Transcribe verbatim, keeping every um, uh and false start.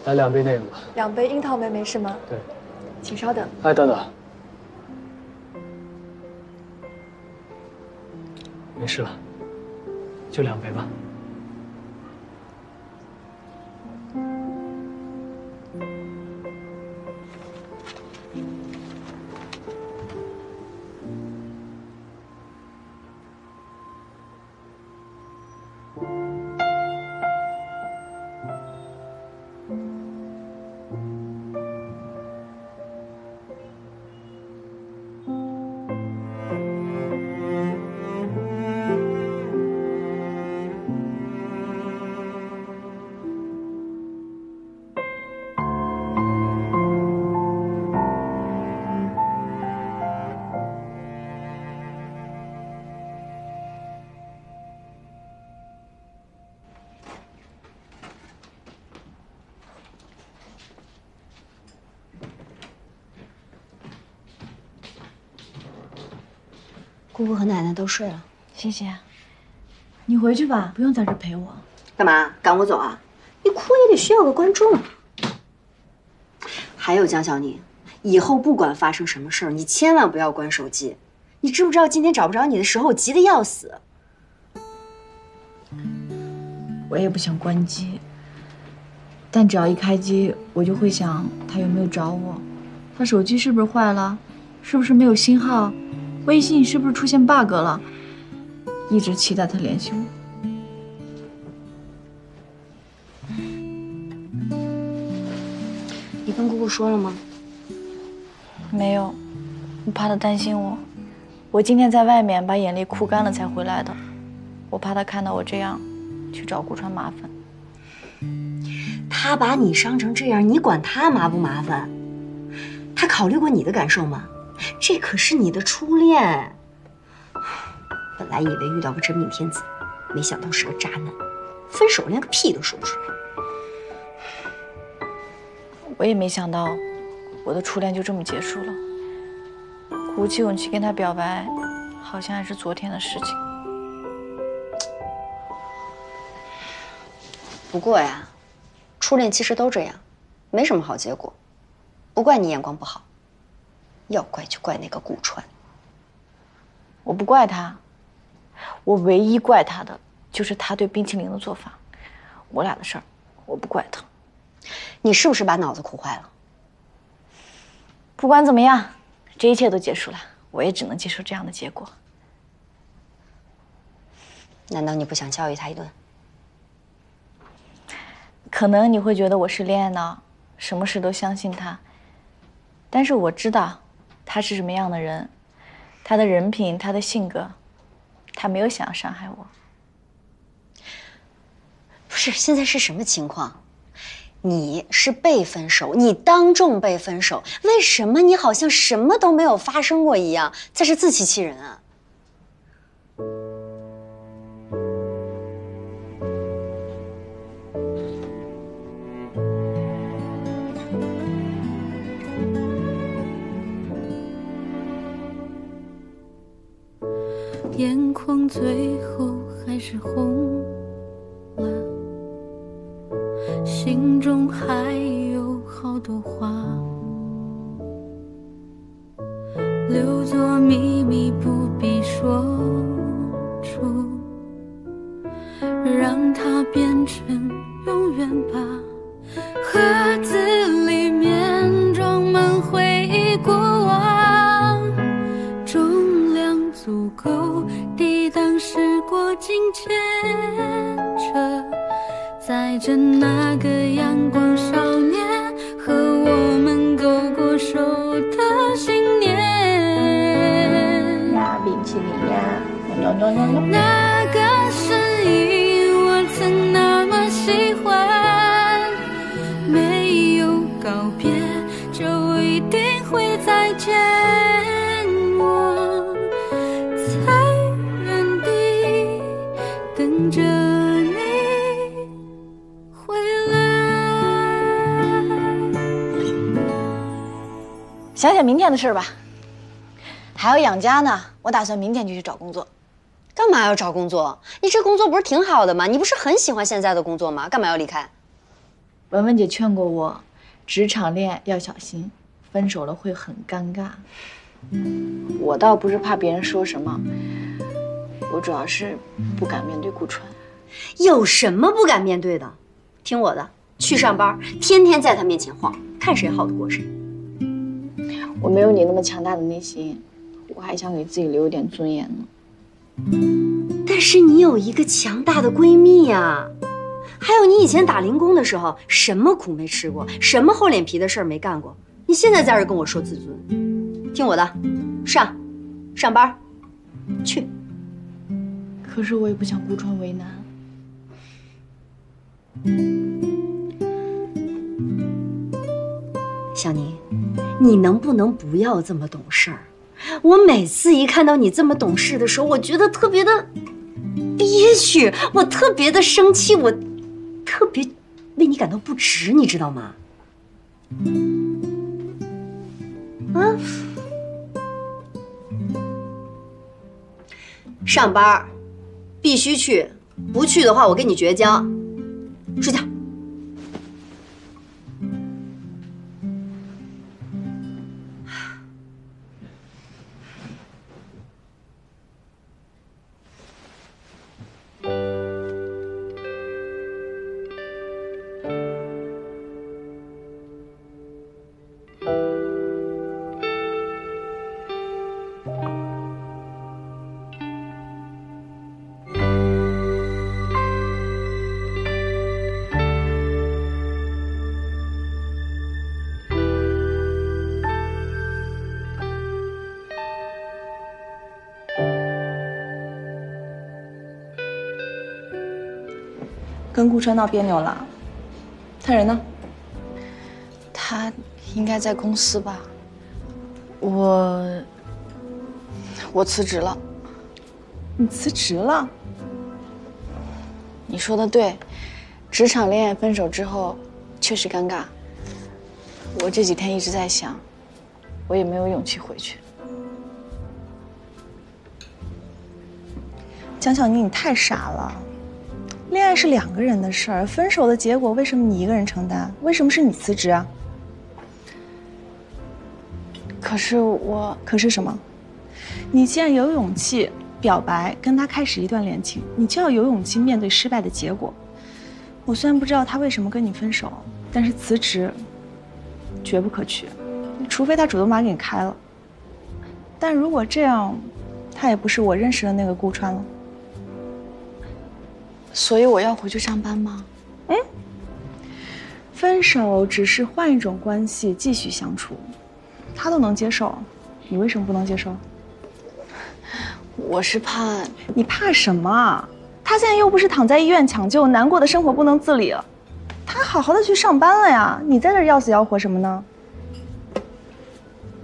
来两杯那个吧。 两杯樱桃梅梅是吗？ 对。 请稍等。 哎，等等。没事了，就两杯吧。 姑姑和奶奶都睡了， 谢谢。你回去吧，不用在这陪我。 干嘛赶我走啊？你哭也得需要个观众。还有江小宁，以后不管发生什么事儿，你千万不要关手机。你知不知道今天找不着你的时候，我急得要死。 我也不想关机，但只要一开机，我就会想他有没有找我，他手机是不是坏了，是不是没有信号。 微信是不是出现 bug 了？一直期待他联系我。 你跟姑姑说了吗？ 没有，我怕他担心我。我今天在外面把眼泪哭干了才回来的，我怕他看到我这样，去找顾川麻烦。 他把你伤成这样，你管他麻不麻烦？他考虑过你的感受吗？ 这可是你的初恋，本来以为遇到个真命天子，没想到是个渣男，分手连个屁都说不出来。 我也没想到，我的初恋就这么结束了。鼓起勇气跟他表白，好像还是昨天的事情。 不过呀，初恋其实都这样，没什么好结果，不怪你眼光不好。 要怪就怪那个顾川， 我不怪他，我唯一怪他的就是他对冰淇淋的做法。我俩的事儿，我不怪他。 你是不是把脑子哭坏了？ 不管怎么样，这一切都结束了，我也只能接受这样的结果。 难道你不想教育他一顿？ 可能你会觉得我是恋爱脑，什么事都相信他，但是我知道。 他是什么样的人？他的人品，他的性格，他没有想要伤害我。 不是，现在是什么情况？你是被分手，你当众被分手，为什么你好像什么都没有发生过一样，在这自欺欺人啊？ 眼眶最后还是红了，心中还有好多话留作秘密，不必说出，让它变成永远吧。盒子里面装满回忆过往，重量足够抵挡时过境迁着，载着那个阳光少年和我们勾过手的信念。 呀，冰淇淋呀，喵喵喵喵。 那个声音我曾那么喜欢，没有告别就一定会再见。我在原地等着你回来。 想想明天的事吧，还要养家呢。我打算明天就去找工作。 干嘛要找工作？你这工作不是挺好的吗？你不是很喜欢现在的工作吗？干嘛要离开？ 文文姐劝过我，职场恋爱要小心，分手了会很尴尬。我倒不是怕别人说什么，我主要是不敢面对顾川。 有什么不敢面对的？听我的，去上班，天天在他面前晃，看谁耗得过谁。 我没有你那么强大的内心，我还想给自己留一点尊严呢。 但是你有一个强大的闺蜜呀，还有你以前打零工的时候，什么苦没吃过，什么厚脸皮的事儿没干过，你现在在这跟我说自尊，听我的，上，上班，去。 可是我也不想顾川为难。 小宁，你能不能不要这么懂事儿？我每次一看到你这么懂事的时候，我觉得特别的憋屈，我特别的生气，我特别为你感到不值，你知道吗？啊？上班必须去，不去的话我跟你绝交。睡觉。 跟顾川闹别扭了，他人呢？ 他应该在公司吧？我我辞职了。 你辞职了？ 你说的对，职场恋爱分手之后确实尴尬。我这几天一直在想，我也没有勇气回去。 江小宁，你太傻了。恋爱是两个人的事儿，分手的结果为什么你一个人承担？为什么是你辞职啊？ 可是我…… 可是什么？你既然有勇气表白，跟他开始一段恋情，你就要有勇气面对失败的结果。我虽然不知道他为什么跟你分手，但是辞职绝不可取，除非他主动把你开了。但如果这样，他也不是我认识的那个顾川了。 所以我要回去上班吗？ 嗯，分手只是换一种关系继续相处，他都能接受，你为什么不能接受？ 我是怕…… 你怕什么？他现在又不是躺在医院抢救，难过的生活不能自理了，他好好的去上班了呀，你在这要死要活什么呢？